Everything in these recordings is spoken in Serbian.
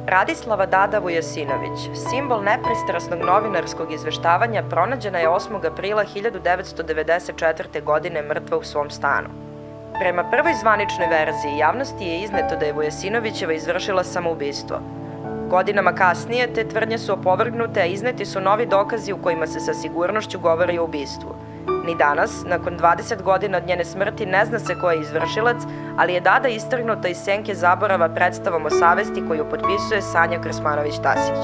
Radislava Dada Vujasinović, simbol nepristrasnog novinarskog izveštavanja, pronađena je 8. aprila 1994. godine mrtva u svom stanu. Prema prvoj zvaničnoj verziji, javnosti je izneto da je Vujasinovićeva izvršila samoubistvo. Godinama kasnije te tvrdnje su opovrgnute, a izneti su novi dokazi u kojima se sa sigurnošću govori o ubistvu. Ni danas, nakon 20 godina od njene smrti, ne zna se ko je izvršilac, ali je Dada istrgnuta iz senke zaborava predstavom o savesti koju potpisuje Sanja Krsmanović-Tasić.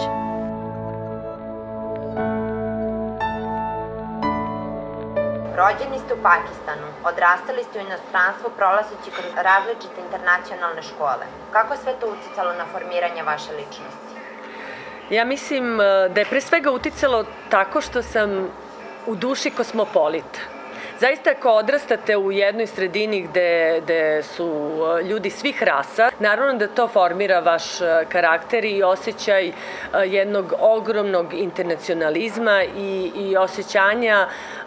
Rođeni ste u Pakistanu, odrastali ste u inostranstvu prolazeći kroz različite internacionalne škole. Kako je sve to uticalo na formiranje vaše ličnosti? Ja mislim da je pre svega uticalo tako što sam u duši kosmopolita. Zaista ako odrastate u jednoj sredini gde su ljudi svih rasa, naravno da to formira vaš karakter i osjećaj jednog ogromnog internacionalizma i osjećanja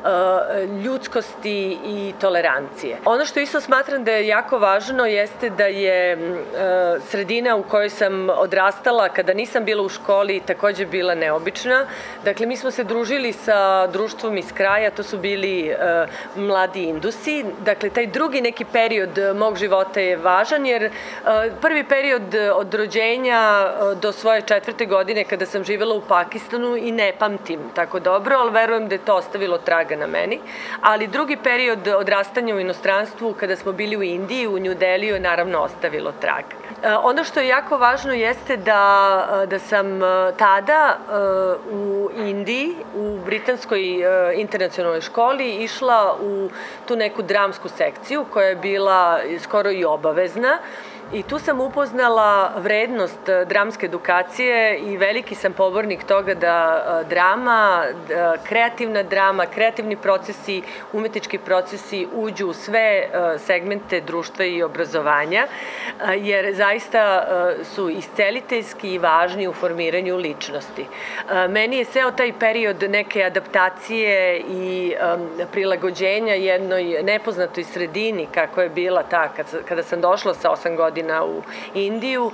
ljudskosti i tolerancije. Ono što isto smatram da je jako važno jeste da je sredina u kojoj sam odrastala kada nisam bila u školi takođe bila neobična. Dakle, mi smo se družili sa društvom iz kraja, to su bili mladi Indusi. Dakle, taj drugi neki period mog života je važan jer prvi period od rođenja do svoje 4. godine kada sam živela u Pakistanu i ne pamtim tako dobro, ali verujem da je to ostavilo traga na meni. Ali drugi period odrastanja u inostranstvu kada smo bili u Indiji, u New Delhiju je naravno ostavilo traga. Ono što je jako važno jeste da sam tada u Indiji, u Britanskoj internacionalnoj školi išla u tu neku dramsku sekciju koja je bila skoro i obavezna. I tu sam upoznala vrednost dramske edukacije i veliki sam pobornik toga da drama, kreativna drama, kreativni procesi, umetnički procesi uđu u sve segmente društva i obrazovanja, jer zaista su isceliteljski i važni u formiranju ličnosti. Meni je ceo taj period neke adaptacije i prilagođenja jednoj nepoznatoj sredini, kako je bila ta kada sam došla sa 8 godina u Indiju,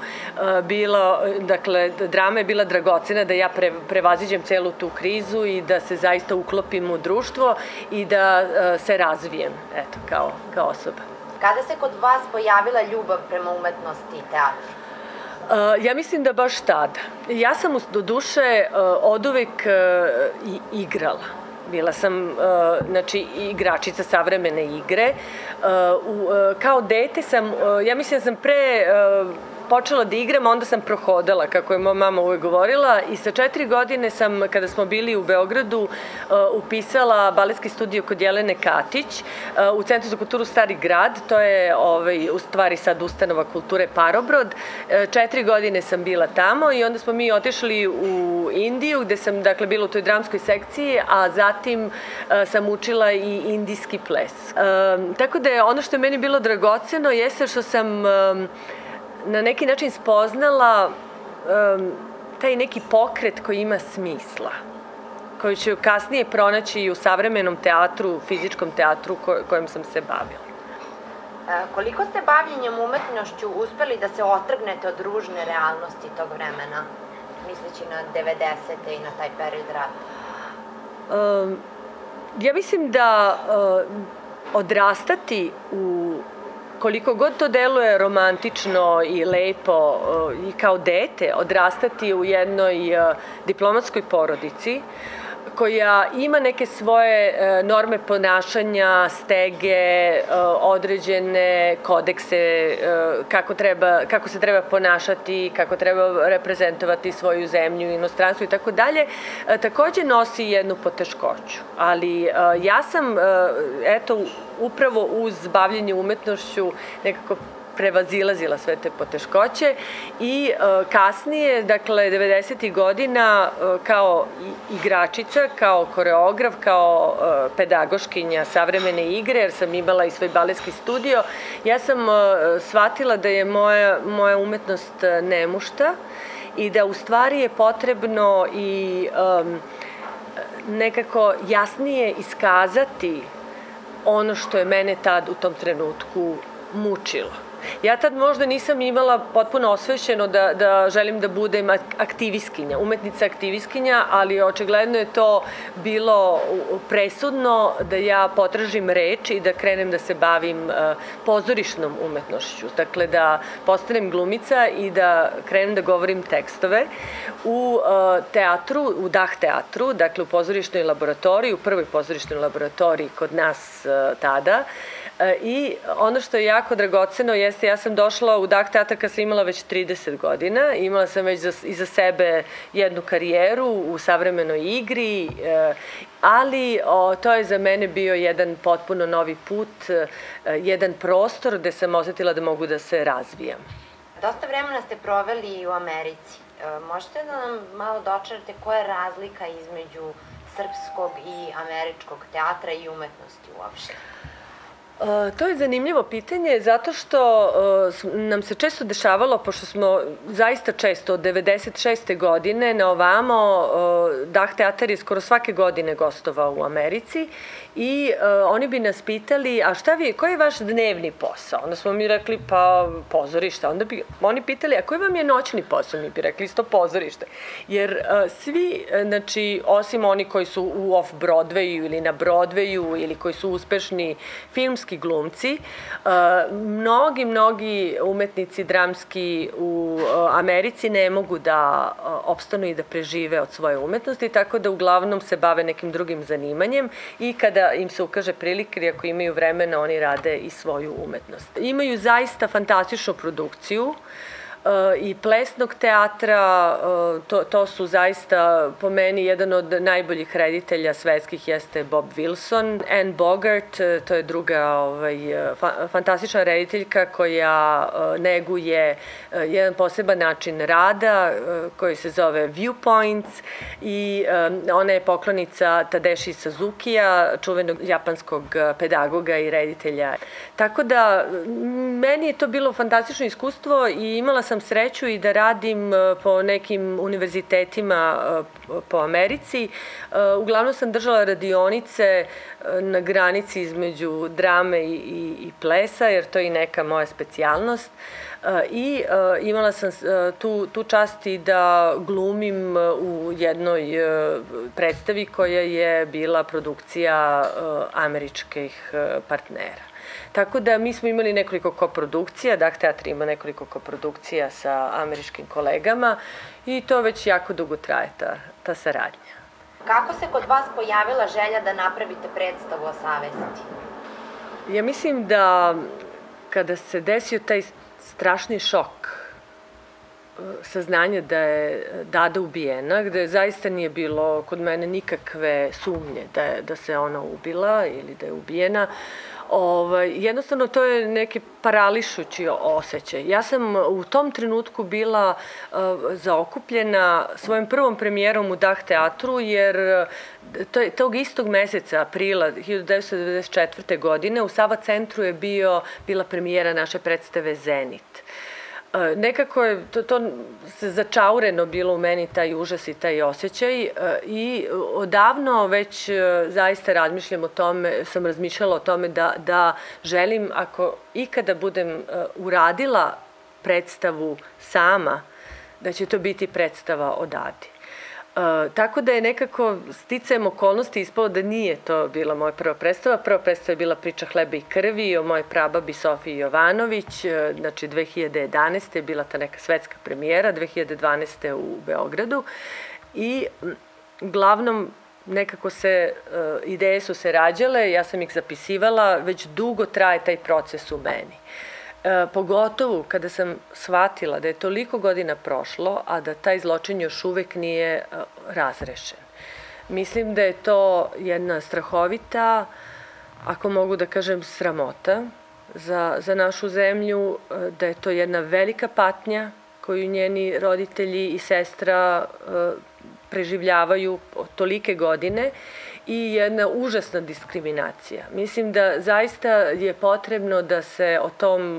dakle, drama je bila dragocena da ja prevaziđem celu tu krizu i da se zaista uklopim u društvo i da se razvijem, eto, kao osoba. Kada se kod vas pojavila ljubav prema umetnosti i teatru? Ja mislim da baš tada. Ja sam do duše oduvek igrala. Bila sam, igračica savremene igre. Kao dete sam, ja mislim da sam pre počela da igram, onda sam prohodala, kako je moja mama uvek govorila, i sa 4 godine sam, kada smo bili u Beogradu, upisala baletski studio kod Jelene Katić u Centru za kulturu Stari grad, to je u stvari sad ustanova kulture Parobrod. 4 godine sam bila tamo i onda smo mi otišli u Indiju, gde sam, dakle, bila u toj dramskoj sekciji, a zatim sam učila i indijski ples. Tako da je ono što je meni bilo dragoceno jeste što sam na neki način spoznala taj neki pokret koji ima smisla, koji ću kasnije pronaći i u savremenom teatru, fizičkom teatru kojim sam se bavila. Koliko ste bavljenjem umetnošću uspeli da se otrgnete od ružne realnosti tog vremena, misleći na 90. i na taj period rata? Ja mislim da odrastati koliko god to deluje romantično i lepo i kao dete, odrastati u jednoj diplomatskoj porodici koja ima neke svoje norme ponašanja, stege, određene kodekse, kako se treba ponašati, kako treba reprezentovati svoju zemlju, inostranstvo i tako dalje, takođe nosi jednu poteškoću. Ali ja sam, eto, upravo uz bavljenje umetnošću nekako prevazilazila sve te poteškoće i kasnije, dakle, 90. godina, kao igračica, kao koreograf, kao pedagoškinja savremene igre, jer sam imala i svoj baletski studio, ja sam shvatila da je moja umetnost nemušta i da u stvari je potrebno i nekako jasnije iskazati ono što je mene tad u tom trenutku mučilo. Ja tad možda nisam imala potpuno osvešćeno da želim da budem aktivistkinja, umetnica aktivistkinja, ali očigledno je to bilo presudno da ja potražim reč i da krenem da se bavim pozorišnom umetnošću. Dakle, da postanem glumica i da krenem da govorim tekstove u teatru, u Dah teatru, dakle u pozorišnoj laboratoriji, u prvoj pozorišnoj laboratoriji kod nas tada. I ono što je jako dragoceno jeste, ja sam došla u Dah teatar kad sam imala već 30 godina, imala sam već iza sebe jednu karijeru u savremenoj igri, ali to je za mene bio jedan potpuno novi put, jedan prostor gde sam osetila da mogu da se razvijam. Dosta vremena ste proveli u Americi. Možete da nam malo dočarate koja je razlika između srpskog i američkog teatra i umetnosti uopšte? To je zanimljivo pitanje zato što nam se često dešavalo, pošto smo zaista često od 96. godine na ovamo, Dah teatar je skoro svake godine gostovao u Americi i oni bi nas pitali, a koji je vaš dnevni posao? Onda smo mi rekli, pa pozorište. Onda bi oni pitali, a koji vam je noćni posao? Mi bi rekli, isto pozorište. Jer svi, znači, osim oni koji su u off-Broadwayu ili na Broadwayu ili koji su uspešni filmski glumci, mnogi umetnici dramski u Americi ne mogu da opstanu i da prežive od svoje umetnosti, tako da uglavnom se bave nekim drugim zanimanjem i kada im se ukaže prilike ili ako imaju vremena, oni rade i svoju umetnost. Imaju zaista fantastičnu produkciju i plesnog teatra, to su zaista po meni jedan od najboljih reditelja svetskih jeste Bob Wilson. Anne Bogart, to je druga fantastična rediteljka koja neguje jedan poseban način rada koji se zove Viewpoints i ona je poklonica Tadeshi Suzukija, čuvenog japanskog pedagoga i reditelja. Tako da meni je to bilo fantastično iskustvo i imala sam sreću i da radim po nekim univerzitetima po Americi. Uglavnom sam držala radionice na granici između drame i plesa, jer to je i neka moja specijalnost. I imala sam tu čast i da glumim u jednoj predstavi koja je bila produkcija američkih partnera. Tako da mi smo imali nekoliko koprodukcija, Dah teatr ima nekoliko koprodukcija sa američkim kolegama i to već jako dugo traje ta saradnja. Kako se kod vas pojavila želja da napravite predstavu o savesti? Ja mislim da kada se desio taj strašni šok, saznanje da je Dada ubijena, gde zaista nije bilo kod mene nikakve sumnje da se ona ubila ili da je ubijena, jednostavno to je neki parališući osjećaj. Ja sam u tom trenutku bila zaokupljena svojom prvom premijerom u Dah teatru, jer tog istog meseca, aprila 1994. godine, u Sava centru je bila premijera naše predstave Zenit. Nekako je to začaureno bilo u meni, taj užas i taj osjećaj, i odavno već zaista razmišljam o tome, sam razmišljala o tome da želim, ako ikada budem uradila predstavu sama, da će to biti predstava o Dadi. Tako da je nekako sticajem okolnosti ispalo da nije to bila moja prva predstava. Prva predstava je bila Priča hleba i krvi o mojoj prababi Sofiji Jovanović. Znači 2011. je bila ta neka svetska premijera, 2012. u Beogradu. I uglavnom nekako ideje su se rađale, ja sam ih zapisivala, već dugo traje taj proces u meni. Pogotovo kada sam shvatila da je toliko godina prošlo, a da taj zločin još uvek nije razrešen. Mislim da je to jedna strahovita, ako mogu da kažem, sramota za našu zemlju, da je to jedna velika patnja koju njeni roditelji i sestra preživljavaju tolike godine i jedna užasna diskriminacija. Mislim da zaista je potrebno da se o tom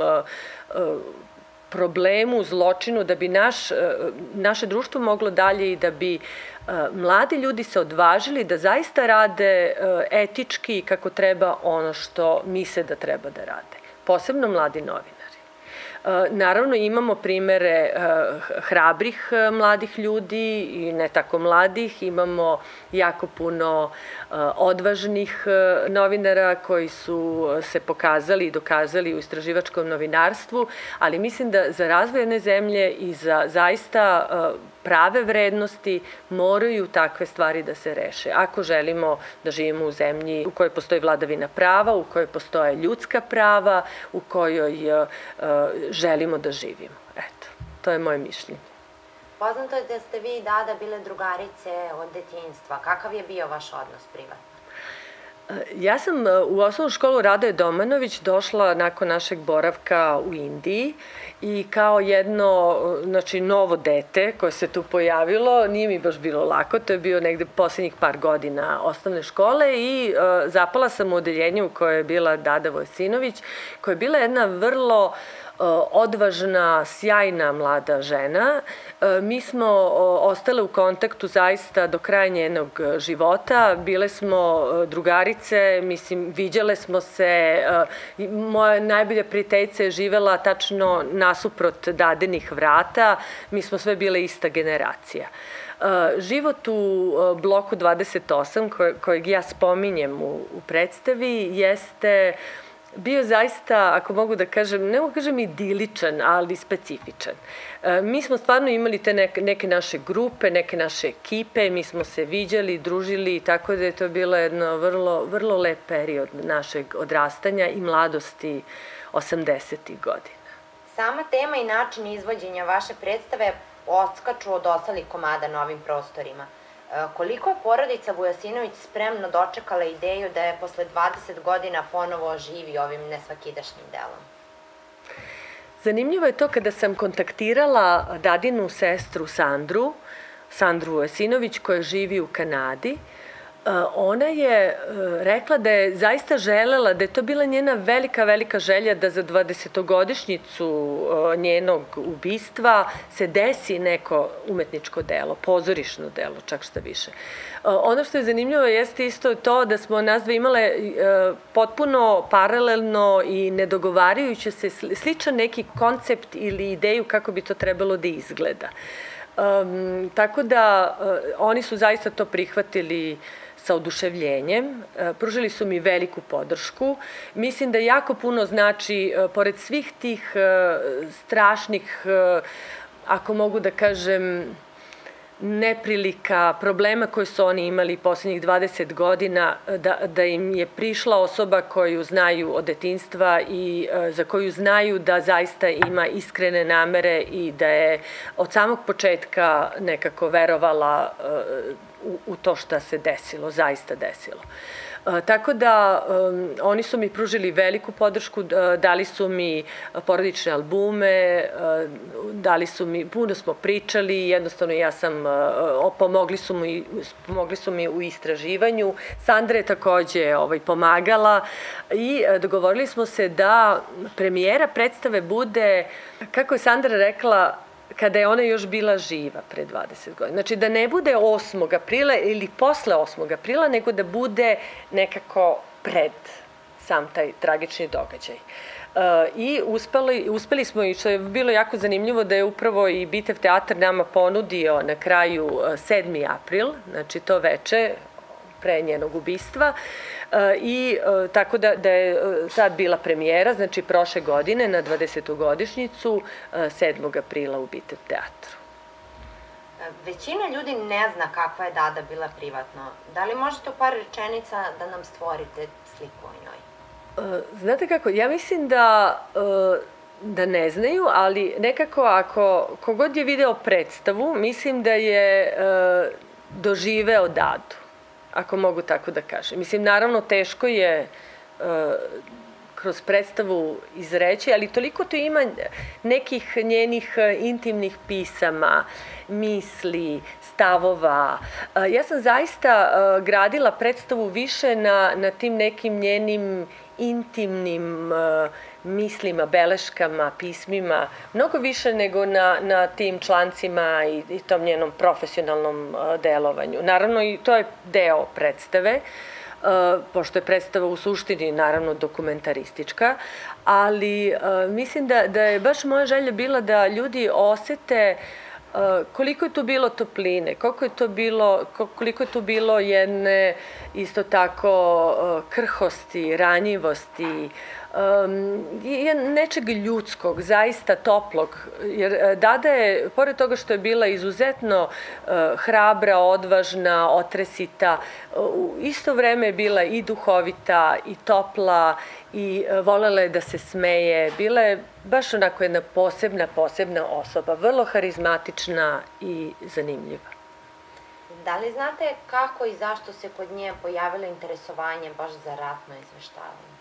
problemu, zločinu, da bi naše društvo moglo dalje i da bi mladi ljudi se odvažili da zaista rade etički kako treba ono što misle da treba da rade. Posebno mladi novinari. Naravno, imamo primere hrabrih mladih ljudi i ne tako mladih, imamo jako puno odvažnih novinara koji su se pokazali i dokazali u istraživačkom novinarstvu, ali mislim da za razvoj jedne zemlje i za zaista prave vrednosti moraju takve stvari da se reše. Ako želimo da živimo u zemlji u kojoj postoji vladavina prava, u kojoj postoje ljudska prava, u kojoj želimo da živimo. Eto, to je moje mišljenje. Poznato je da ste vi i Dada bile drugarice od detinjstva. Kakav je bio vaš odnos privatno? Ja sam u osnovnu školu Radoje Domanović došla nakon našeg boravka u Indiji i kao jedno, novo dete koje se tu pojavilo, nije mi baš bilo lako, to je bio negde poslednjih par godina osnovne škole i zapala sam u odeljenju u kojoj je bila Dada Vojasinović, koja je bila jedna vrlo odvažna, sjajna mlada žena. Mi smo ostale u kontaktu zaista do kraja njenog života. Bile smo drugarice, mislim, viđale smo se. Moja najbolja prijateljica je živela tačno nasuprot Dadinih vrata. Mi smo sve bile ista generacija. Život u bloku 28, kojeg ja spominjem u predstavi, jeste bio zaista, ako mogu da kažem, ne mogu da kažem idiličan, ali specifičan. Mi smo stvarno imali te neke naše grupe, neke naše ekipe, mi smo se viđali, družili, tako da je to bilo jedno vrlo lep period našeg odrastanja i mladosti 80-ih godina. Sama tema i način izvođenja vaše predstave odskaču od ostalih komada na ovim prostorima. Koliko je porodica Vujasinović spremno dočekala ideju da je posle 20 godina ponovo oživi ovim nesvakidašnjim delom? Zanimljivo je to kada sam kontaktirala Dadinu sestru Sandru Vujasinović, koja živi u Kanadi. Ona je rekla da je zaista želela, da je to bila njena velika želja da za 20-godišnjicu njenog ubistva se desi neko umetničko delo, pozorišno delo, čak šta više. Ono što je zanimljivo jeste isto to da smo nas dve imale potpuno paralelno i nedogovarajuće se sličan neki koncept ili ideju kako bi to trebalo da izgleda. Tako da oni su zaista to prihvatili sa oduševljenjem, pružili su mi veliku podršku. Mislim da jako puno znači, pored svih tih strašnih, ako mogu da kažem, neprilika, problema koje su oni imali poslednjih 20 godina, da im je prišla osoba koju znaju od detinjstva i za koju znaju da zaista ima iskrene namere i da je od samog početka nekako verovala u to šta se desilo, zaista desilo. Tako da oni su mi pružili veliku podršku, dali su mi porodične albume, dali su mi, puno smo pričali, jednostavno ja sam, pomogli su mi u istraživanju. Sandra je takođe pomagala i dogovorili smo se da premijera predstave bude, kako je Sandra rekla, kada je ona još bila živa pre 20 godina. Znači da ne bude 8. aprila ili posle 8. aprila, nego da bude nekako pred sam taj tragični događaj. I uspeli smo, i što je bilo jako zanimljivo, da je upravo i Bitev teatar nama ponudio na kraju 7. april, znači to veče pre njenog ubistva, i tako da je tad bila premijera, znači prošle godine na 20. godišnjicu 7. aprila u Bitev teatru. Većina ljudi ne zna kakva je Dada bila privatno. Da li možete u par rečenica da nam stvorite sliku o njoj? Znate kako, ja mislim da ne znaju, ali nekako kogod je video predstavu, mislim da je doživeo Dadu, ako mogu tako da kažem. Mislim, naravno, teško je kroz predstavu izreći, ali toliko tu ima nekih njenih intimnih pisama, misli, stavova. Ja sam zaista gradila predstavu više na tim nekim njenim intimnim mislima, beleškama, pismima, mnogo više nego na tim člancima i tom njenom profesionalnom delovanju. Naravno, i to je deo predstave, pošto je predstava u suštini naravno dokumentaristička, ali mislim da je baš moja želja bila da ljudi osete koliko je tu bilo topline, koliko je tu bilo jedne isto tako krhosti, ranjivosti, nečeg ljudskog, zaista toplog, jer Dada je, pored toga što je bila izuzetno hrabra, odvažna, otresita, u isto vreme je bila i duhovita, i topla, i volela je da se smeje, bila je baš onako jedna posebna osoba, vrlo harizmatična i zanimljiva. Da li znate kako i zašto se kod nje pojavilo interesovanje baš za ratno izveštavanje?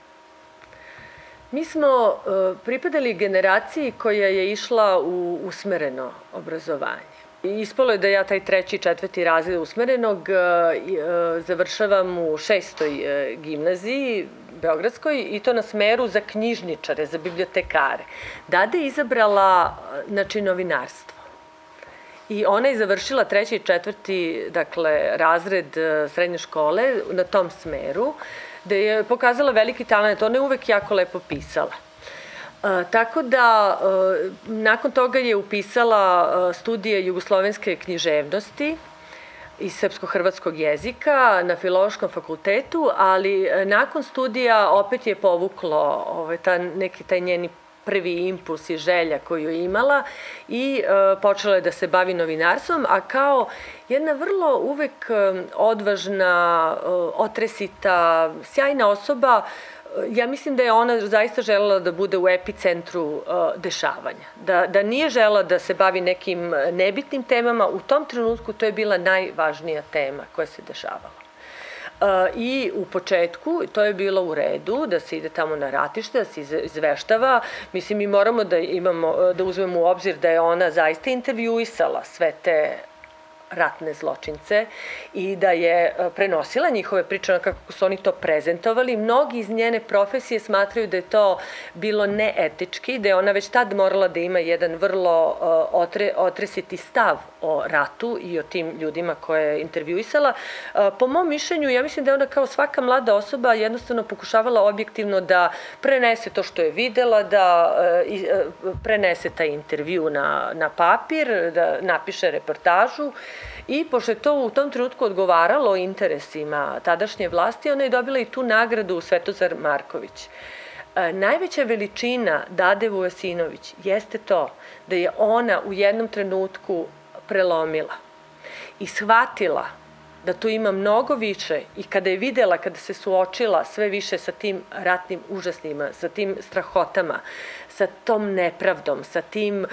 Mi smo pripadali generaciji koja je išla u usmereno obrazovanje. Ispalo je da ja taj 3. i 4. razred usmerenog završavam u 6. gimnaziji Beogradskoj i to na smeru za knjižničare, za bibliotekare. Dada je izabrala novinarstvo. I ona je završila 3. i 4. razred srednje škole na tom smeru, gde je pokazala veliki talent, ona je uvek jako lepo pisala. Tako da, nakon toga je upisala studije jugoslovenske književnosti i srpsko-hrvatskog jezika na Filološkom fakultetu, ali nakon studija opet je povuklo neki taj njeni prvi impuls i želja koju je imala i počela je da se bavi novinarstvom, a kao jedna vrlo uvek odvažna, otresita, sjajna osoba, ja mislim da je ona zaista želela da bude u epicentru dešavanja. Da nije želela da se bavi nekim nebitnim temama, u tom trenutku to je bila najvažnija tema koja se dešavala. I u početku to je bilo u redu, da se ide tamo na ratište, da se izveštava. Mislim, mi moramo da uzmemo u obzir da je ona zaista intervjuisala sve te ratne zločince i da je prenosila njihove priče kako su oni to prezentovali. Mnogi iz njene profesije smatraju da je to bilo neetički, da je ona već tad morala da ima jedan vrlo otresiti stav o ratu i o tim ljudima koje je intervjuisala. Po mom mišljenju, ja mislim da je ona kao svaka mlada osoba jednostavno pokušavala objektivno da prenese to što je videla, da prenese taj intervju na papir, da napiše reportažu. I pošto je to u tom trenutku odgovaralo interesima tadašnje vlasti, ona je dobila i tu nagradu Svetozar Marković. Najveća veličina Dade Vujasinović jeste to da je ona u jednom trenutku prelomila i shvatila da tu ima mnogo više i kada je videla, kada se suočila sve više sa tim ratnim užasnima, sa tim strahotama, sa tom nepravdom, sa tim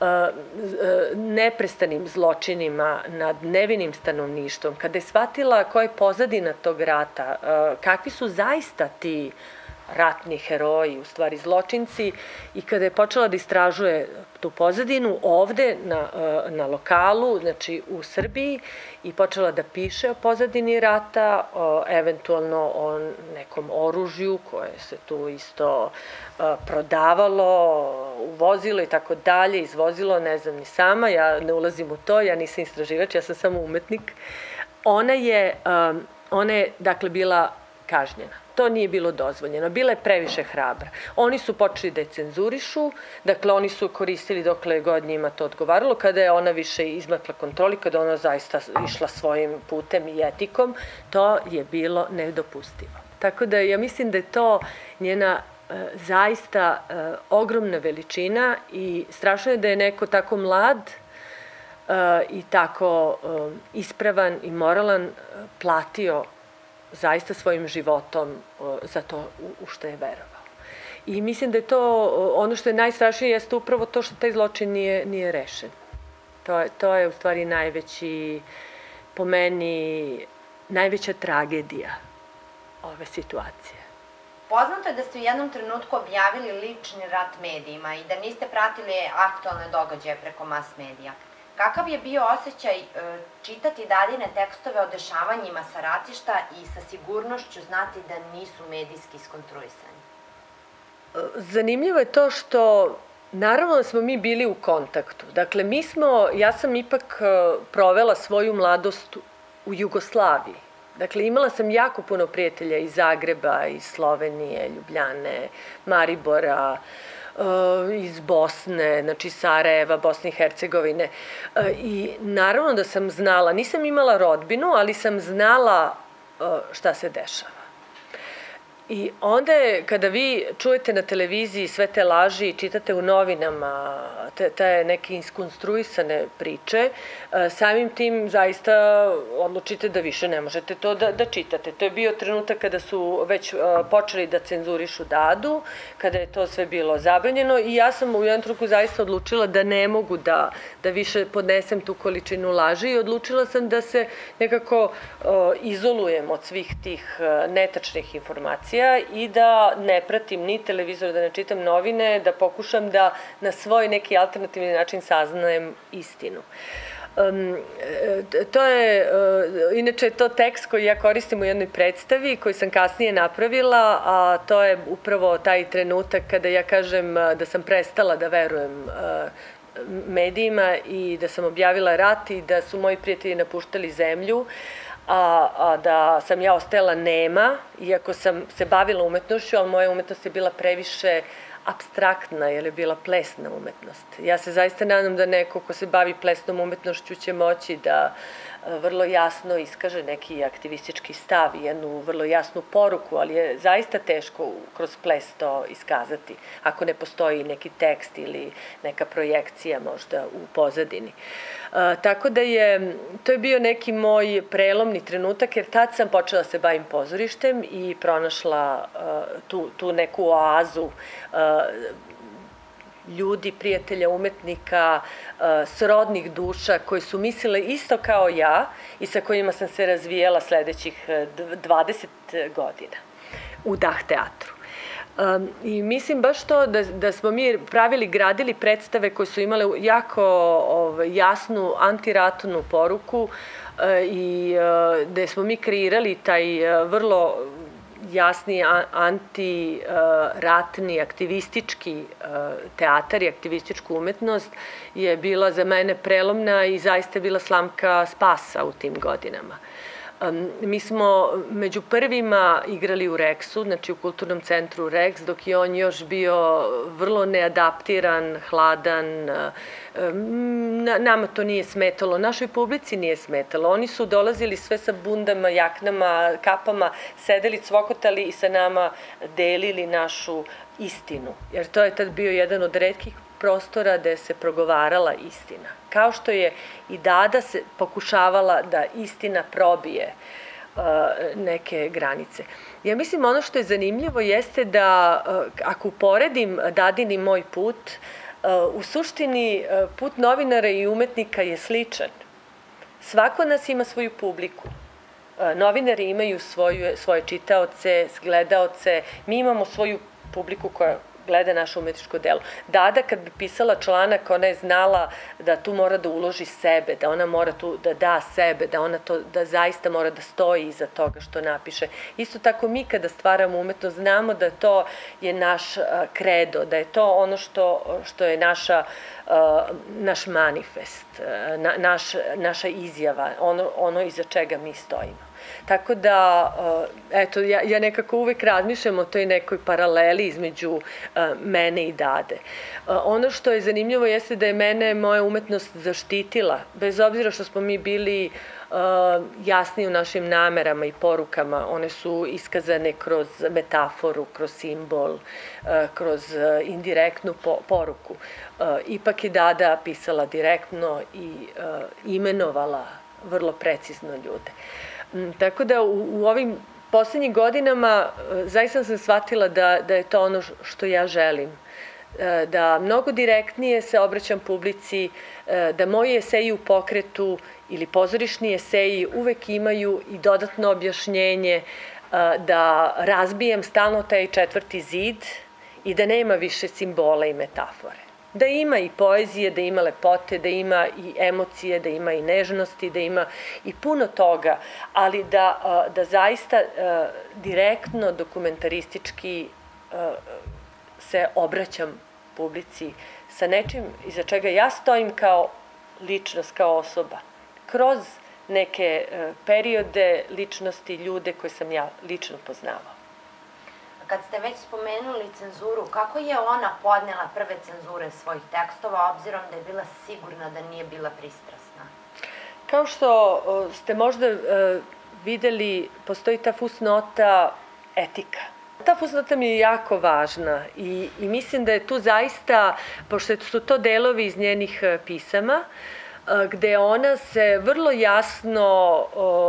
neprestanim zločinima nad nevinim stanovništvom, kada je shvatila koja je pozadina tog rata, kakvi su zaista ti ratni heroji, u stvari zločinci, i kada je počela da istražuje tu pozadinu ovde na lokalu, znači u Srbiji, i počela da piše o pozadini rata, eventualno o nekom oružju koje se tu isto prodavalo, uvozilo i tako dalje, izvozilo, ne znam ni sama, ja ne ulazim u to, ja nisam istraživač, ja sam samo umetnik. Ona je, dakle, bila kažnjena. To nije bilo dozvoljeno. Bila je previše hrabra. Oni su počeli da je cenzurišu, dakle oni su koristili dokle god njima to odgovaralo, kada je ona više izmakla kontroli, kada ona zaista išla svojim putem i etikom, to je bilo nedopustivo. Tako da ja mislim da je to njena zaista ogromna veličina i strašno je da je neko tako mlad i tako ispravan i moralan platio zaista svojim životom za to u što je verovao. I mislim da je to, ono što je najstrašnije, jeste upravo to što taj zločin nije rešen. To je u stvari najveći, po meni, najveća tragedija ove situacije. Poznato je da ste u jednom trenutku objavili lični rat medijima i da niste pratili aktualne događaje preko mas medija. Kakav je bio osjećaj čitati Dadine tekstove o dešavanjima sa ratišta i sa sigurnošću znati da nisu medijski iskonstruisani? Zanimljivo je to što, naravno da smo mi bili u kontaktu. Dakle, ja sam ipak provela svoju mladost u Jugoslaviji. Dakle, imala sam jako puno prijatelja iz Zagreba, iz Slovenije, Ljubljane, Maribora, iz Bosne, znači Sarajeva, Bosne i Hercegovine. I naravno da sam znala, nisam imala rodbinu, ali sam znala šta se dešava. I onda je, kada vi čujete na televiziji sve te laži i čitate u novinama te neke iskonstruisane priče, samim tim zaista odlučite da više ne možete to da čitate. To je bio trenutak kada su već počeli da cenzurišu Dadu, kada je to sve bilo zabranjeno i ja sam u jednom trenutku zaista odlučila da ne mogu da više podnesem tu količinu laži i odlučila sam da se nekako izolujem od svih tih netačnih informacija i da ne pratim ni televizor, da ne čitam novine, da pokušam da na svoj neki alternativni način saznajem istinu. To je, inače, to tekst koji ja koristim u jednoj predstavi, koji sam kasnije napravila, a to je upravo taj trenutak kada ja kažem da sam prestala da verujem medijima i da sam objavila rat i da su moji prijatelji napuštali zemlju, a da sam ja ostajala nema, iako sam se bavila umetnošću, ali moja umetnost je bila previše apstraktna, jer je bila plesna umetnost. Ja se zaista nadam da neko ko se bavi plesnom umetnošću će moći da vrlo jasno iskaže neki aktivistički stav i jednu vrlo jasnu poruku, ali je zaista teško kroz ples to iskazati, ako ne postoji neki tekst ili neka projekcija možda u pozadini. Tako da to je bio neki moj prelomni trenutak, jer tad sam počela da se bavim pozorištem i pronašla tu neku oazu ljudi, prijatelja, umetnika, srodnih duša koji su mislile isto kao ja i sa kojima sam se razvijala sledećih 20 godina u Dah teatru. I mislim baš to da smo mi gradili predstave koje su imale jako jasnu antiratnu poruku i da smo mi kreirali taj vrlo jasni antiratni, aktivistički teatar i aktivističku umetnost je bila za mene prelomna i zaista je bila slamka spasa u tim godinama. Mi smo među prvima igrali u Reksu, znači u kulturnom centru Reks, dok je on još bio vrlo neadaptiran, hladan. Nama to nije smetalo, našoj publici nije smetalo. Oni su dolazili sve sa bundama, jaknama, kapama, sedeli, cvokotali i sa nama delili našu istinu. Jer to je tad bio jedan od retkih prostora gde se progovarala istina. Kao što je i Dada se pokušavala da istina probije neke granice. Ja mislim ono što je zanimljivo jeste da ako uporedim Dadin i moj put, u suštini put novinara i umetnika je sličan. Svako od nas ima svoju publiku. Novinari imaju svoje čitaoce, gledaoce, mi imamo svoju publiku koja gleda naše umetničko delo. Dada kad bi pisala članak, ona je znala da tu mora da uloži sebe, da ona mora tu da da sebe, da zaista mora da stoji iza toga što napiše. Isto tako mi kada stvaramo umetnost znamo da to je naš kredo, da je to ono što je naš manifest, naša izjava, ono iza čega mi stojimo. Tako da, eto, ja nekako uvek razmišljam o toj nekoj paraleli između mene i Dade. Ono što je zanimljivo jeste da je mene moja umetnost zaštitila, bez obzira što smo mi bili jasni u našim namerama i porukama, one su iskazane kroz metaforu, kroz simbol, kroz indirektnu poruku. Ipak je Dada pisala direktno i imenovala vrlo precizno ljude. Tako da u ovim poslednjim godinama zaista sam shvatila da je to ono što ja želim. Da mnogo direktnije se obraćam publici, da moji eseji u pokretu ili pozorišni eseji uvek imaju i dodatno objašnjenje, da razbijem stalno taj četvrti zid i da nema više simbola i metafore. Da ima i poezije, da ima lepote, da ima i emocije, da ima i nežnosti, da ima i puno toga, ali da zaista direktno, dokumentaristički se obraćam publici sa nečim iza čega ja stojim kao ličnost, kao osoba, kroz neke periode, ličnosti, ljude koje sam ja lično poznavala. Kad ste već spomenuli cenzuru, kako je ona podnela prve cenzure svojih tekstova, obzirom da je bila sigurna da nije bila pristrasna? Kao što ste možda videli, postoji ta fusnota etika. Ta fusnota mi je jako važna i mislim da je tu zaista, pošto su to delovi iz njenih pisama, gde ona se vrlo jasno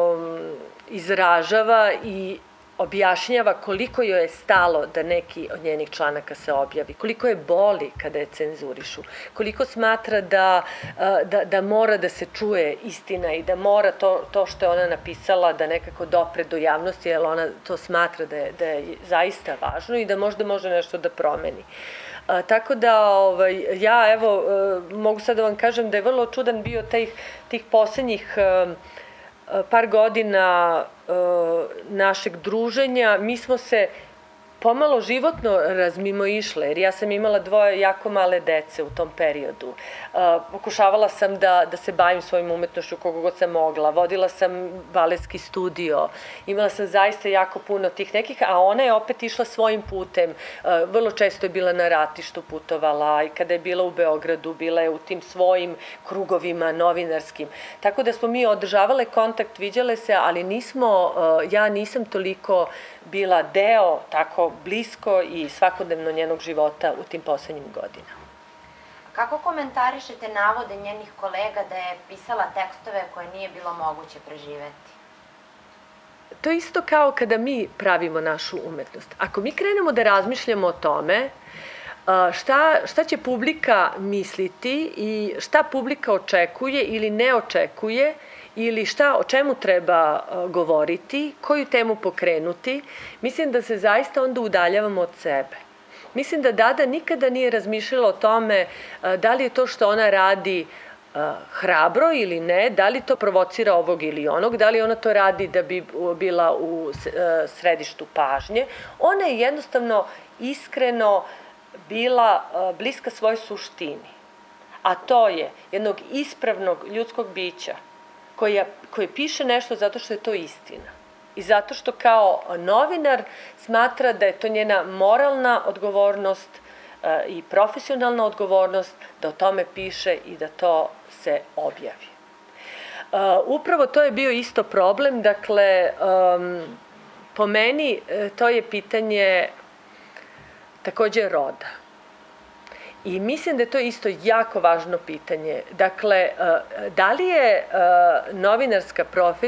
izražava i objašnjava koliko joj je stalo da neki od njenih članaka se objavi, koliko je boli kada je cenzurišu, koliko smatra da mora da se čuje istina i da mora to što je ona napisala da nekako dopre do javnosti, jer ona to smatra da je zaista važno i da možda može nešto da promeni. Tako da ja evo mogu sad da vam kažem da je vrlo čudan bio tih poslednjih par godina našeg druženja. Mi smo se pomalo životno razmimoišle, jer ja sam imala 2 jako male dece u tom periodu. Pokušavala sam da se bavim svojim umetnošću koliko god sam mogla. Vodila sam baletski studio. Imala sam zaista jako puno tih nekih, a ona je opet išla svojim putem. Vrlo često je bila na ratištu, putovala i kada je bila u Beogradu, bila je u tim svojim krugovima novinarskim. Tako da smo mi održavale kontakt, viđale se, ali ja nisam toliko bila deo tako blisko i svakodnevno njenog života u tim poslednjim godinama. Kako komentarišete navode njenih kolega da je pisala tekstove koje nije bilo moguće preživeti? To je isto kao kada mi pravimo našu umetnost. Ako mi krenemo da razmišljamo o tome šta će publika misliti i šta publika očekuje ili ne očekuje, ili o čemu treba govoriti, koju temu pokrenuti, mislim da se zaista onda udaljavamo od sebe. Mislim da Dada nikada nije razmišljala o tome da li je to što ona radi hrabro ili ne, da li to provocira ovog ili onog, da li ona to radi da bi bila u središtu pažnje. Ona je jednostavno iskreno bila bliska svojoj suštini, a to je jednog ispravnog ljudskog bića koji piše nešto zato što je to istina i zato što kao novinar smatra da je to njena moralna odgovornost i profesionalna odgovornost da o tome piše i da to se objavi. Upravo to je bio isto problem, dakle, po meni to je pitanje takođe roda. I mislim da je to isto jako važno pitanje. Dakle, da li je novinarska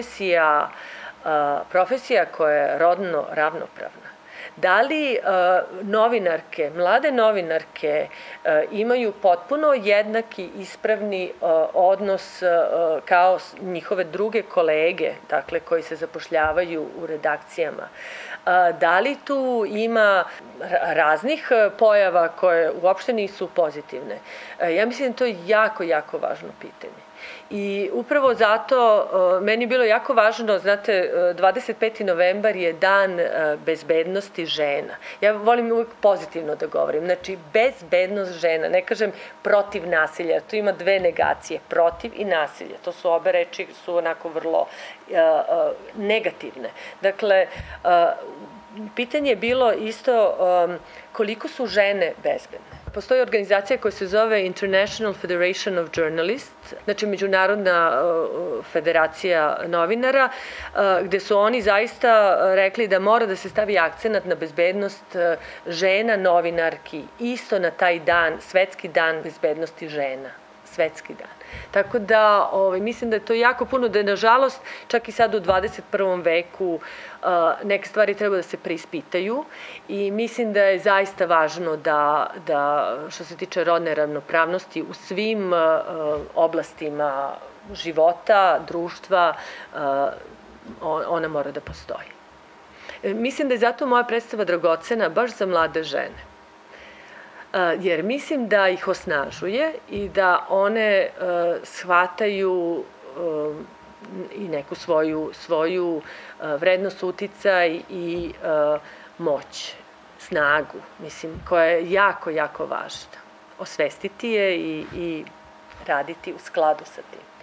profesija koja je rodno ravnopravna? Da li novinarke, mlade novinarke imaju potpuno jednaki ispravni odnos kao njihove druge kolege, dakle, koji se zapošljavaju u redakcijama? Da li tu ima raznih pojava koje uopšte nisu pozitivne? Ja mislim da to je jako, jako važno pitanje. I upravo zato meni je bilo jako važno, znate, 25. novembar je dan bezbednosti žena. Ja volim uvijek pozitivno da govorim, znači bezbednost žena, ne kažem protiv nasilja, to ima 2 negacije, protiv i nasilje, to su obe reči, su onako vrlo negativne. Dakle, pitanje je bilo isto koliko su žene bezbedne. Postoji organizacija koja se zove International Federation of Journalists, znači Međunarodna federacija novinara, gde su oni zaista rekli da mora da se stavi akcenat na bezbednost žena novinarki, isto na taj dan, svetski dan bezbednosti žena. Svetski dan. Tako da mislim da je to jako puno, da je nažalost čak i sad u 21. veku neke stvari treba da se preispitaju i mislim da je zaista važno da što se tiče rodne ravnopravnosti u svim oblastima života, društva, ona mora da postoji. Mislim da je zato moja predstava dragocena baš za mlade žene. Jer mislim da ih osnažuje i da one shvataju i neku svoju vrednost, uticaj i moć, snagu, mislim, koja je jako, jako važna. Osvestiti je i raditi u skladu sa tim.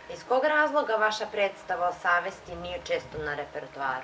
Iz kog razloga vaša predstava o savesti nije često na repertoaru?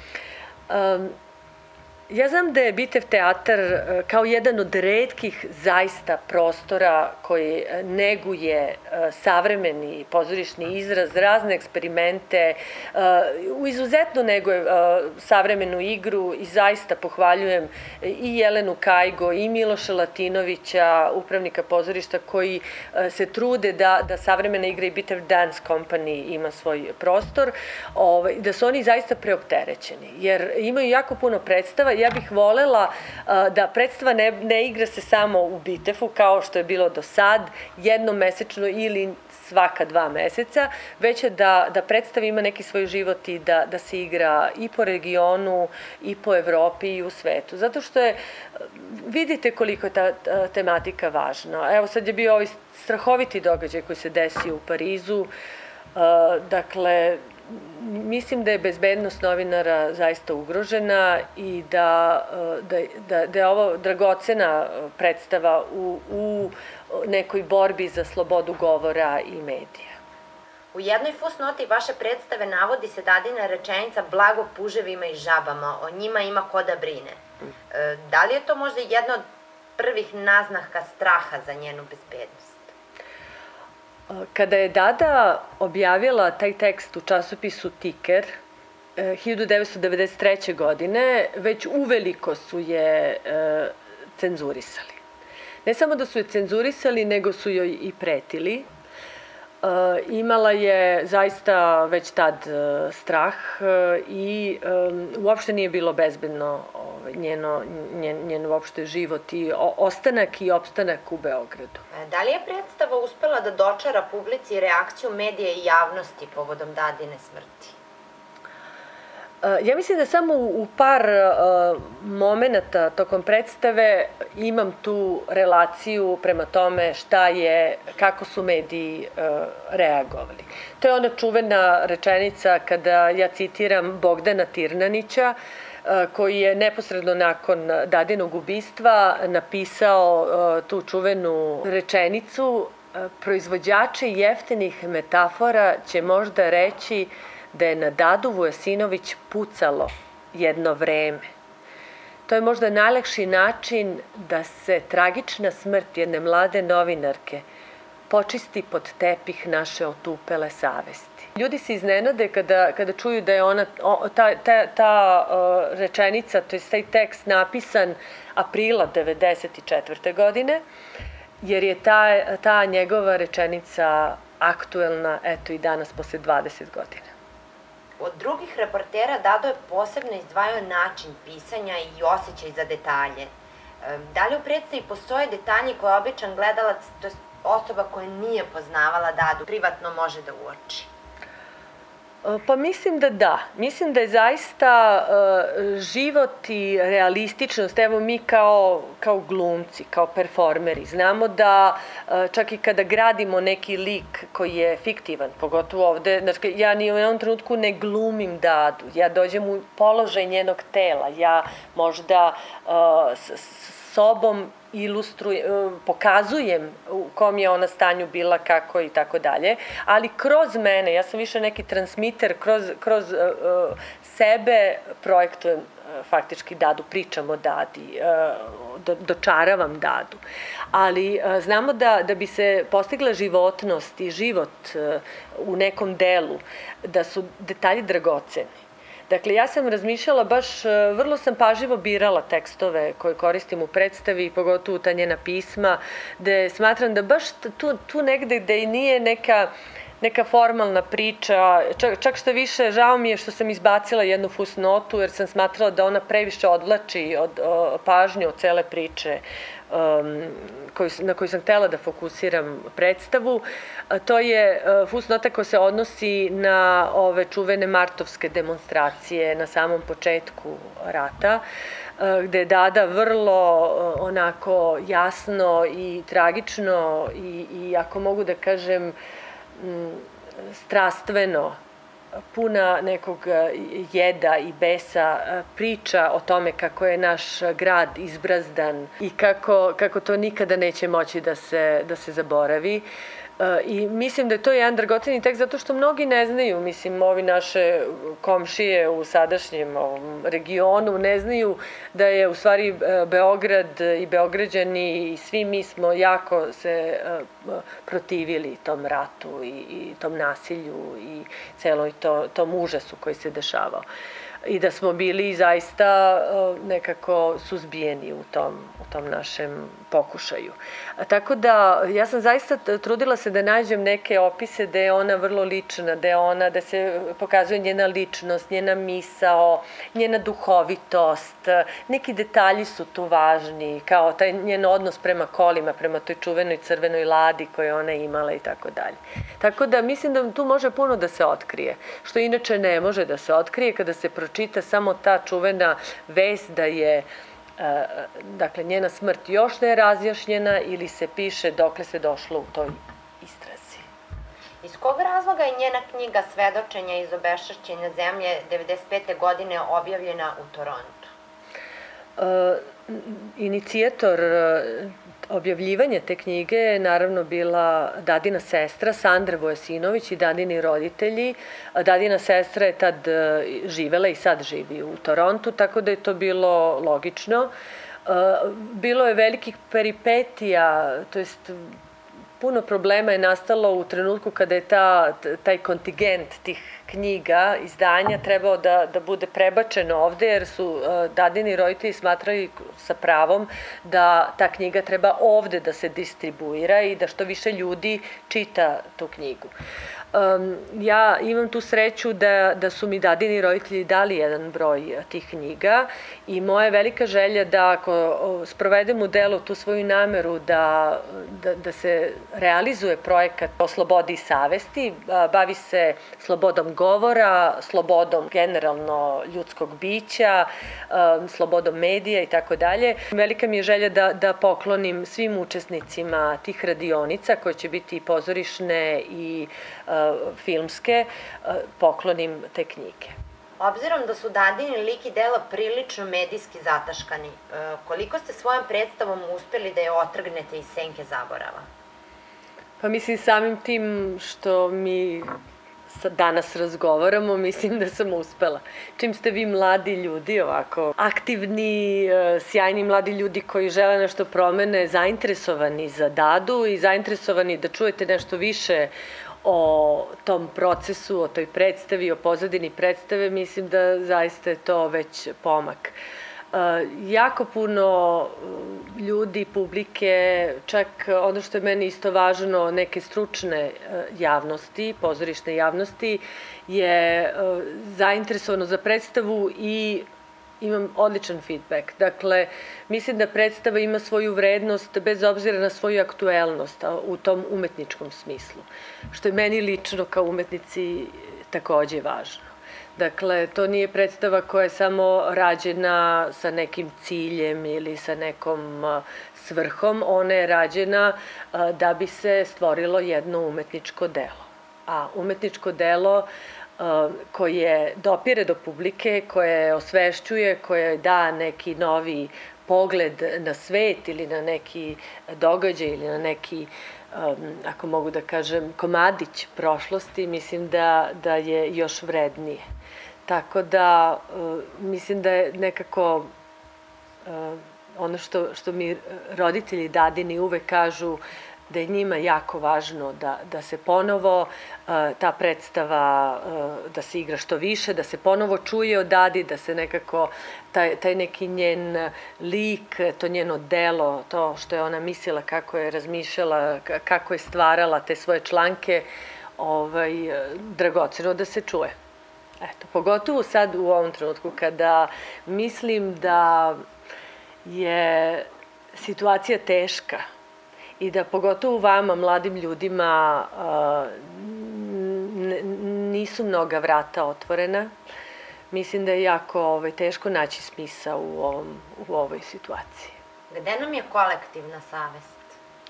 Ja znam da je Bitev teatar kao jedan od retkih zaista prostora koji neguje savremeni pozorišni izraz, razne eksperimente, izuzetno neguje savremenu igru i zaista pohvaljujem i Jelenu Kajgo i Miloša Latinovića, upravnika pozorišta, koji se trude da savremena igra i Bitev Dance Company ima svoj prostor, da su oni zaista preopterećeni, jer imaju jako puno predstava. Ja bih volela da predstava ne igra se samo u Bitefu, kao što je bilo do sad, jednom mesečno ili svaka 2 meseca, već da predstava ima neki svoj život i da se igra i po regionu, i po Evropi, i u svetu. Zato što vidite koliko je ta tematika važna. Evo, sad je bio ovaj strahoviti događaj koji se desio u Parizu. Dakle, mislim da je bezbednost novinara zaista ugrožena i da je ovo dragocena predstava u nekoj borbi za slobodu govora i medija. U jednoj fusnoti vaše predstave navodi se dadina rečenica blago puževima i žabama, o njima ima ko da brine. Da li je to možda jedna od prvih naznaka straha za njenu bezbednost? Kada je Dada objavila taj tekst u časopisu Tiker 1993. godine, već uveliko su je cenzurisali. Ne samo da su je cenzurisali, nego su joj i pretili. Imala je zaista već tad strah i uopšte nije bilo bezbedno njen uopšte život i ostanak i opstanak u Beogradu. Da li je predstava uspela da dočara publici reakciju medija i javnosti povodom Dadine smrti? Ja mislim da samo u par momenata tokom predstave imam tu relaciju prema tome kako su mediji reagovali. To je ona čuvena rečenica kada ja citiram Bogdana Tirnanića, koji je neposredno nakon Dadinog ubistva napisao tu čuvenu rečenicu: proizvođači jeftinih metafora će možda reći da je na Dadu Vujasinović pucalo jedno vreme. To je možda najlakši način da se tragična smrt jedne mlade novinarke počisti pod tepih naše otupele savesti. Ljudi se iznenade kada čuju da je ta rečenica, to je taj tekst napisan aprila 1994. godine, jer je ta njegova rečenica aktuelna, eto i danas, posle 20 godina. Od drugih reportera Dado je posebno izdvajao način pisanja i osjećaj za detalje. Da li u predstavi postoje detalji koje običan gledalac, to je osoba koja nije poznavala Dadu, privatno može da uoči? Pa mislim da da. Mislim da je zaista život i realističnost, evo mi kao glumci, kao performeri, znamo da čak i kada gradimo neki lik koji je fiktivan, pogotovo ovde, znači ja ni u jednom trenutku ne glumim Dadu, ja dođem u položaj njenog tela, ja možda sobom pokazujem u kom je ona stanju bila, kako i tako dalje, ali kroz mene, ja sam više neki transmiter, kroz sebe projektujem faktički Dadu, pričam o Dadi, dočaravam Dadu. Ali znamo da bi se postigla životnost i život u nekom delu, da su detalji dragoceni. Dakle, ja sam razmišljala vrlo sam pažljivo birala tekstove koje koristim u predstavi, pogotovo ta njena pisma, gde smatram da baš tu negde gde i nije neka formalna priča, čak što više, žao mi je što sam izbacila jednu fusnotu, jer sam smatrala da ona previše odvlači pažnju od cele priče na koju sam htela da fokusiram predstavu. To je fusnota koja se odnosi na ove čuvene martovske demonstracije na samom početku rata, gde je Dada vrlo onako jasno i tragično i ako mogu da kažem strastveno, puna nekog jeda i besa, priča o tome kako je naš grad izbrazdan i kako to nikada neće moći da se zaboravi. I mislim da je to jedan dragoceni tekst zato što mnogi ne znaju, mislim, ovi naše komšije u sadašnjem regionu ne znaju da je u stvari Beograd i Beograđani i svi mi smo jako se protivili tom ratu i tom nasilju i celoj tom užasu koji se dešavao. I da smo bili zaista nekako suzbijeni u tom našem pokušaju. Tako da, ja sam zaista trudila se da nađem neke opise da je ona vrlo lična, da se pokazuje njena ličnost, njena misao, njena duhovitost, neki detalji su tu važni, kao taj njen odnos prema kolima, prema toj čuvenoj crvenoj ladi koju ona imala i tako dalje. Tako da mislim da tu može puno da se otkrije, što inače ne može da se otkrije kada se pročita samo ta čuvena vest da je dakle, njena smrt još ne je razjašnjena ili se piše dokle se došlo u toj istrazi. Iz kog razloga je njena knjiga Svedočenja iz obeščašćene zemlje 1995. godine objavljena u Torontu? Inicijator objavljivanja te knjige je naravno bila Dadina sestra Sandra Vojasinović i Dadini roditelji. Dadina sestra je tad živela i sad živi u Torontu, tako da je to bilo logično. Bilo je velikih peripetija, to jest puno problema je nastalo u trenutku kada je taj kontingent tih knjiga, izdanja trebao da bude prebačen ovde, jer su Dadini roditelji smatrali sa pravom da ta knjiga treba ovde da se distribuira i da što više ljudi čita tu knjigu. Ja imam tu sreću da su mi Dadini roditelji dali jedan broj tih knjiga i moja je velika želja da ako sprovedem u delu tu svoju nameru da se realizuje projekat o slobodi i savesti, bavi se slobodom govora, slobodom generalno ljudskog bića, slobodom medija i tako dalje. Velika mi je želja da poklonim svim učesnicima tih radionica koje će biti i pozorišne i filmske, poklonim te knjige. Obzirom da su Dadini lik i delo prilično medijski zataškani, koliko ste svojom predstavom uspeli da je otrgnete iz senke zaborava? Pa mislim samim tim što mi danas razgovaramo, mislim da sam uspela. Čim ste vi mladi ljudi, ovako aktivni, sjajni mladi ljudi koji žele nešto promene, zainteresovani za Dadu i zainteresovani da čujete nešto više o tom procesu, o toj predstavi, o pozadini predstave, mislim da zaista je to već pomak. Jako puno ljudi, publike, čak ono što je meni isto važno, neke stručne javnosti, pozorišne javnosti, je zainteresovano za predstavu i imam odličan feedback. Dakle, mislim da predstava ima svoju vrednost bez obzira na svoju aktuelnost u tom umetničkom smislu, što je meni lično kao umetnici takođe važno. Dakle, to nije predstava koja je samo rađena sa nekim ciljem ili sa nekom svrhom, ona je rađena da bi se stvorilo jedno umetničko delo. A umetničko delo koje dopire do publike, koje osvešćuje, koje da neki novi pogled na svet ili na neki događaj ili na neki, ako mogu da kažem, komadić prošlosti, mislim da je još vrednije. Tako da mislim da je nekako ono što mi roditelji Dadini uvek kažu da je njima jako važno da se ponovo ta predstava, da se igra što više, da se ponovo čuje o Dadi, da se nekako taj neki njen lik, to njeno delo, to što je ona mislila, kako je razmišljala, kako je stvarala te svoje članke, dragoceno da se čuje. Eto, pogotovo sad u ovom trenutku kada mislim da je situacija teška i da pogotovo vama, mladim ljudima, nisu mnoga vrata otvorena. Mislim da je jako teško naći smisao u ovoj situaciji. Gde nam je kolektivna savest?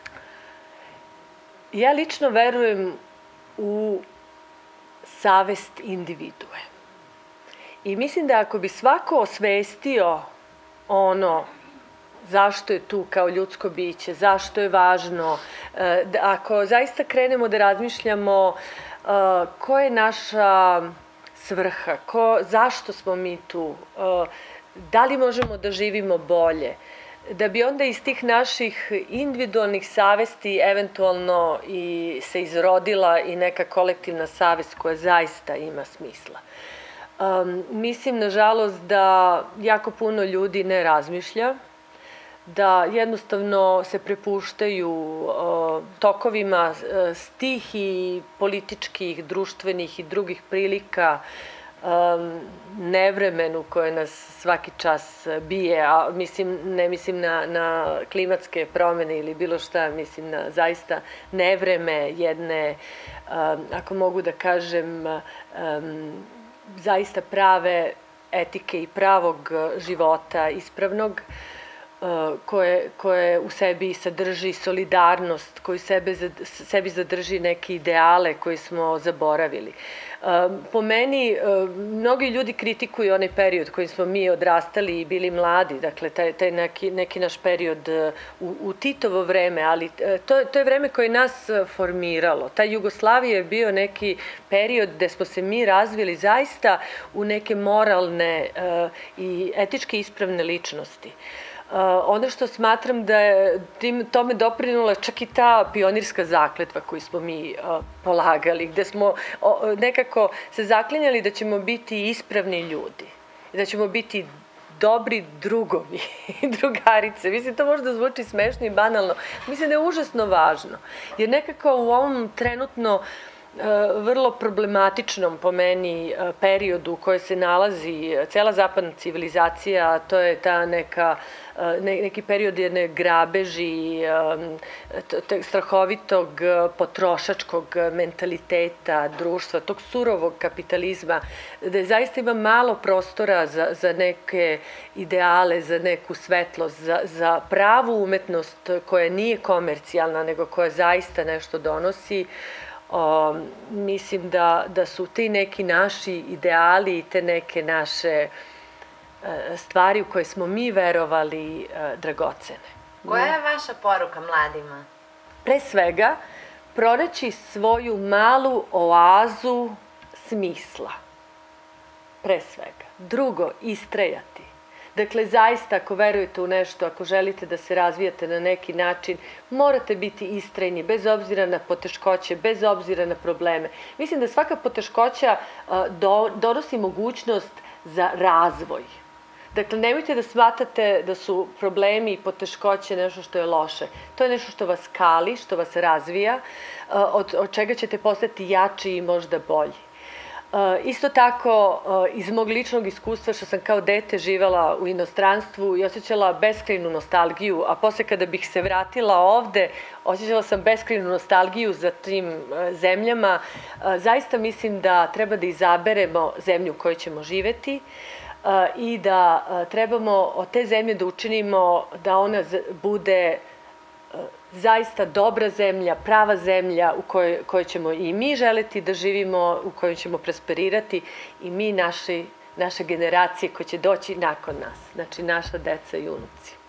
Ja lično verujem u savest individue. I mislim da ako bi svako osvestio ono zašto je tu kao ljudsko biće, zašto je važno. Ako zaista krenemo da razmišljamo ko je naša svrha, zašto smo mi tu, da li možemo da živimo bolje, da bi onda iz tih naših individualnih savesti eventualno i se izrodila i neka kolektivna savest koja zaista ima smisla. Mislim, nažalost, da jako puno ljudi ne razmišlja, da jednostavno se prepuštaju tokovima stihiji, političkih, društvenih i drugih prilika, nevremenu koje nas svaki čas bije, a ne mislim na klimatske promene ili bilo šta, mislim na zaista nevreme jedne, ako mogu da kažem, zaista prave etike i pravog života, ispravnog, koje u sebi sadrži solidarnost, koji sebi zadrži neke ideale koje smo zaboravili. Po meni, mnogi ljudi kritikuju onaj period kojim smo mi odrastali i bili mladi, dakle, taj neki naš period u Titovo vreme, ali to je vreme koje nas formiralo. Ta Jugoslavija je bio neki period gde smo se mi razvili zaista u neke moralne i etički ispravne ličnosti. Ono što smatram da je tome doprinula čak i ta pionirska zakletva koju smo mi polagali, gde smo nekako se zaklinjali da ćemo biti ispravni ljudi, da ćemo biti dobri drugovi i drugarice. Mislim, to možda zvuči smešno i banalno. Mislim da je užasno važno, jer nekako u ovom trenutno vrlo problematičnom po meni periodu u kojoj se nalazi cela zapadna civilizacija, a to je ta neki period jedne grabeži, strahovitog potrošačkog mentaliteta društva, tog surovog kapitalizma, gde zaista ima malo prostora za neke ideale, za neku svetlost, za pravu umetnost koja nije komercijalna, nego koja zaista nešto donosi. Mislim da su ti neki naši ideali i te neke naše stvari u koje smo mi verovali dragocene. Koja je vaša poruka mladima? Pre svega, pronaći svoju malu oazu smisla. Pre svega. Drugo, istrajati. Dakle, zaista, ako verujete u nešto, ako želite da se razvijate na neki način, morate biti istrajni, bez obzira na poteškoće, bez obzira na probleme. Mislim da svaka poteškoća donosi mogućnost za razvoj. Dakle, nemojte da shvatate da su problemi i poteškoće nešto što je loše. To je nešto što vas kali, što vas razvija, od čega ćete postati jači i možda bolji. Isto tako, iz mog ličnog iskustva što sam kao dete živela u inostranstvu i osjećala beskrajnu nostalgiju, a posle kada bih se vratila ovde, osjećala sam beskrajnu nostalgiju za tim zemljama. Zaista mislim da treba da izaberemo zemlju u kojoj ćemo živeti i da trebamo od te zemlje da učinimo da ona bude zaista dobra zemlja, prava zemlja u kojoj ćemo i mi želeti da živimo, u kojoj ćemo prosperirati i mi, naše generacije koje će doći nakon nas, znači naša deca i unuci.